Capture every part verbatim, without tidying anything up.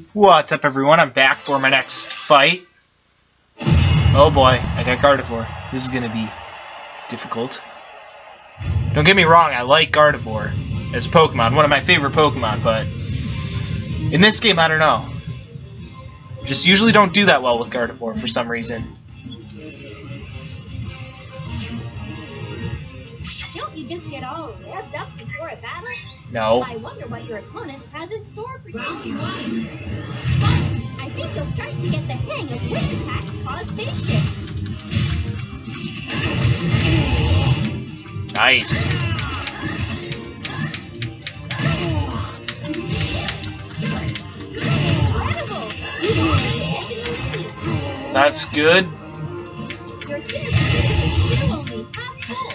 What's up, everyone? I'm back for my next fight. Oh boy, I got Gardevoir. This is gonna be difficult. Don't get me wrong, I like Gardevoir as a Pokemon, one of my favorite Pokemon, but in this game, I don't know. Just usually don't do that well with Gardevoir for some reason. Don't you just get all revved up before a battle? No. I wonder what your opponent has in store for you. I think you'll start to get the hang of which attacks cause phase shifts. Nice. Incredible! You've already taken the lead. That's good. Your synergy is still only half full.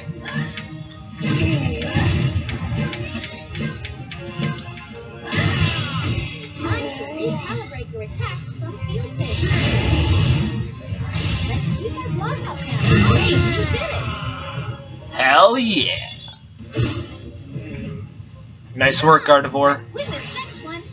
Recalibrate your attacks from field phase. Let's see that lockup now. Great, you did it! Hell yeah! Nice work, Gardevoir. Win this next one.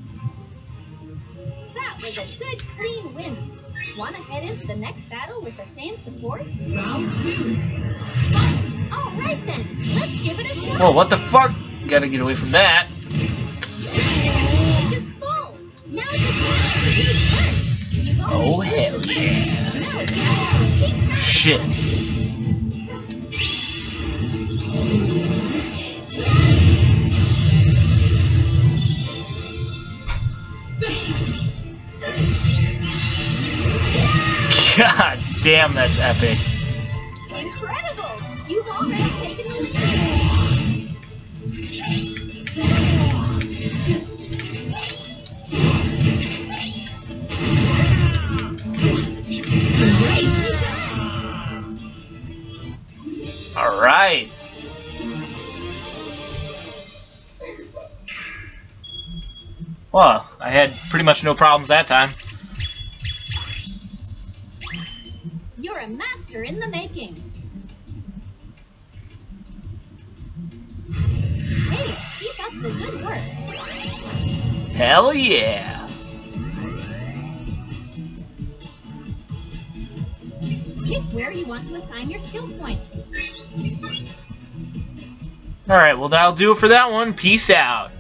That was a good, clean win. Want to head into the next battle with the same support? Round two. All right then, let's give it a shot. Whoa, what the fuck? Gotta get away from that. Just full. Now it's a Oh, hell yeah. Shit. God damn, that's epic. Incredible! You've already taken the lead. All right. Well, I had pretty much no problems that time. You're a master in the making. Hey, keep up the good work. Hell yeah. Pick where you want to assign your skill point. All right, well, that'll do it for that one. Peace out.